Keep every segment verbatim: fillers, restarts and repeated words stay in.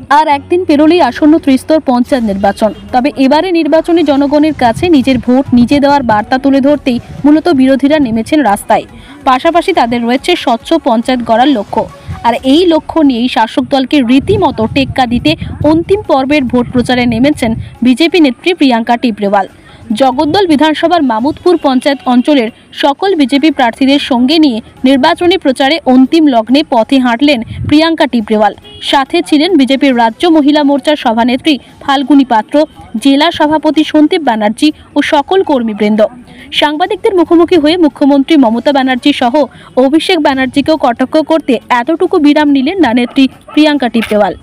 আর একদিন পেরোলেই আসন্ন ত্রিস্তর পঞ্চায়েত নির্বাচন। তবে এবারে নির্বাচনে জনগণের কাছে নিজের ভোট নিজে দেওয়ার বার্তা তুলে ধরতেই মূলত বিরোধীরা নেমেছেন রাস্তায়। পাশাপাশি তাদের রয়েছে স্বচ্ছ পঞ্চায়েত গড়ার লক্ষ্য। আর এই লক্ষ্য নিয়েই শাসক দলকে রীতিমতো টেক্কা দিতে অন্তিম পর্বের ভোট প্রচারে নেমেছেন বিজেপি নেত্রী প্রিয়াঙ্কা টিবরেওয়াল। জগদ্দল বিধানসভার মামুদপুর পঞ্চায়েত অঞ্চলের সকল বিজেপি প্রার্থীদের সঙ্গে নিয়ে নির্বাচনী প্রচারে অন্তিম লগ্নে পথে হাঁটলেন প্রিয়াঙ্কা টিবরেওয়াল। সাথে ছিলেন বিজেপির রাজ্য মহিলা মোর্চার সভানেত্রী ফাল্গুনী পাত্র, জেলা সভাপতি সন্দীপ ব্যানার্জি ও সকল কর্মীবৃন্দ। সাংবাদিকদের মুখোমুখি হয়ে মুখ্যমন্ত্রী মমতা ব্যানার্জি সহ অভিষেক ব্যানার্জিকেও কটাক্ষ করতে এতটুকু বিরাম নিলেন না নেত্রী প্রিয়াঙ্কা টিবরেওয়াল।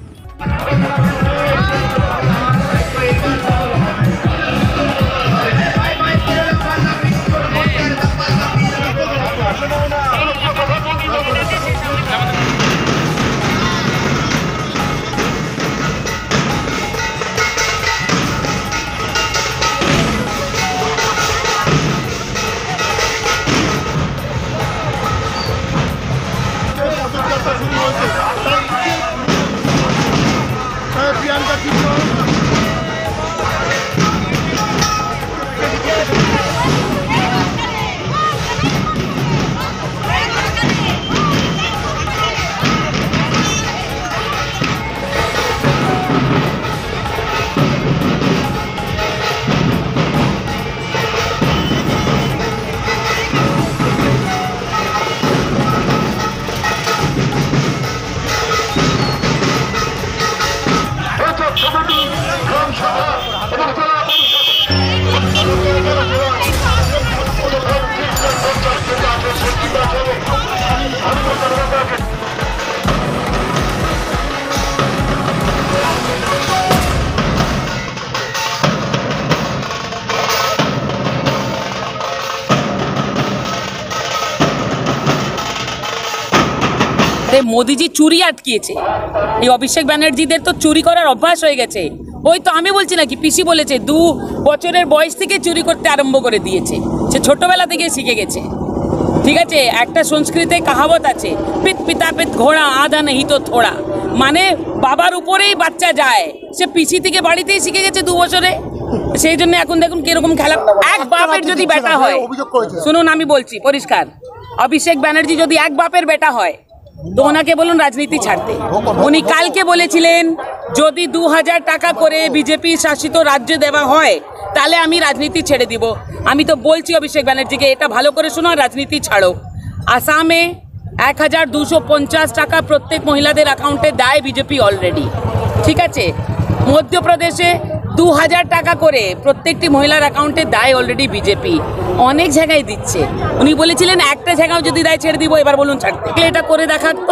মোদিজি চুরি আটকিয়েছে, এই অভিষেক ব্যানার্জিদের তো চুরি করার অভ্যাস হয়ে গেছে। ওই তো আমি বলছি নাকি, পিসি বলেছে দু বছরের বয়স থেকে চুরি করতে আরম্ভ করে দিয়েছে, সে ছোটবেলা থেকে শিখে গেছে। ঠিক আছে, একটা সংস্কৃতে কাহাবত আছে, পিত পিতা পিত ঘোড়া আধা নেই তো থোড়া, মানে বাবার উপরেই বাচ্চা যায়। সে পিসি থেকে বাড়িতেই শিখে গেছে দু বছরে, সেই জন্য এখন দেখুন কিরকম খেলা। এক বাপের যদি বেটা হয়, শুনুন আমি বলছি পরিষ্কার, অভিষেক ব্যানার্জি যদি এক বাপের বেটা হয় তো ওনাকে বলুন রাজনীতি ছাড়তে। উনি কালকে বলেছিলেন যদি দু হাজার টাকা করে বিজেপি শাসিত রাজ্যে দেওয়া হয় তাহলে আমি রাজনীতি ছেড়ে দিব। আমি তো বলছি অভিষেক ব্যানার্জিকে এটা ভালো করে শোনো, রাজনীতি ছাড়ো। আসামে এক হাজার দুশো পঞ্চাশ টাকা প্রত্যেক মহিলাদের অ্যাকাউন্টে দেয় বিজেপি অলরেডি। ঠিক আছে, মধ্যপ্রদেশে দু হাজার টাকা করে প্রত্যেকটি মহিলার অ্যাকাউন্টে দেয় অলরেডি বিজেপি, অনেক জায়গায় দিচ্ছে। উনি বলেছিলেন একটা জায়গাও যদি দেয় ছেড়ে দিব, এবার বলুন ছাড়তে। এটা করে দেখাত তো,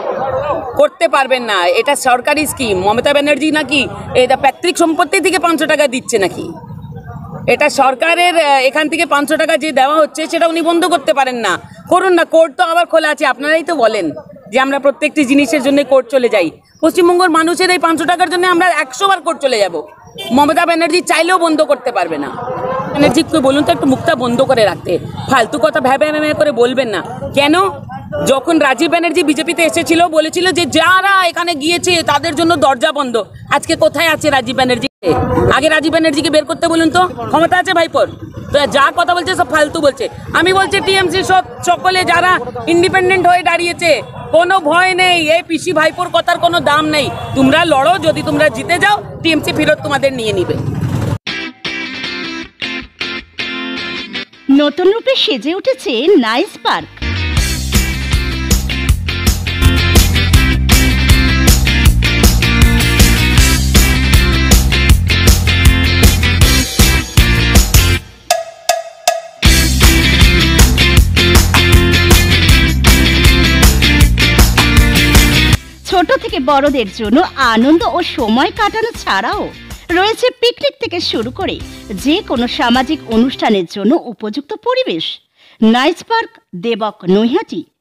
করতে পারবেন না। এটা সরকারি স্কিম, মমতা ব্যানার্জি নাকি এটা পৈতৃক সম্পত্তি থেকে পাঁচশো টাকা দিচ্ছে নাকি? এটা সরকারের এখান থেকে পাঁচশো টাকা যে দেওয়া হচ্ছে সেটা উনি বন্ধ করতে পারেন না, করুন না। কোর্ট তো আবার খোলা আছে, আপনারাই তো বলেন যে আমরা প্রত্যেকটি জিনিসের জন্য কোর্ট চলে যাই। পশ্চিমবঙ্গের মানুষের এই পাঁচশো টাকার জন্য আমরা একশো বার কোর্ট চলে যাব। মমতা ব্যানার্জি চাইলেও বন্ধ করতে পারবে না। ব্যানার্জিকে বলুন তো একটু মুখটা বন্ধ করে রাখতে, ফালতু কথা ভ্যাবে ভ্যাবে করে বলবেন না। কেন? যখন রাজীব ব্যানার্জি বিজেপিতে এসেছিল বলেছিল যে যারা এখানে গিয়েছে তাদের জন্য দরজা বন্ধ। আজকে কোথায় আছে রাজীব ব্যানার্জি? আগে রাজীব ব্যানার্জিকে বের করতে বলুন তো, ক্ষমতা আছে ভাইপোর? তো যা কথা বলছে সব ফালতু বলছে। আমি বলছি টিএমসি সব সকলে যারা ইন্ডিপেন্ডেন্ট হয়ে দাঁড়িয়েছে, কোনো ভয় নেই, এই পিসি ভাইপোর কথার কোনো দাম নেই। তোমরা লড়ো, যদি তোমরা জিতে যাও টিএমসি ফেরত তোমাদের নিয়ে নিবে। নতুন রূপে সেজে উঠেছে নাইস পার্ক। ছোট থেকে বড়দের জন্য আনন্দ ও সময় কাটানো ছাড়াও রয়েছে পিকনিক থেকে শুরু করে যে কোনো সামাজিক অনুষ্ঠানের জন্য উপযুক্ত পরিবেশ। Nice park, Debak, Naihati.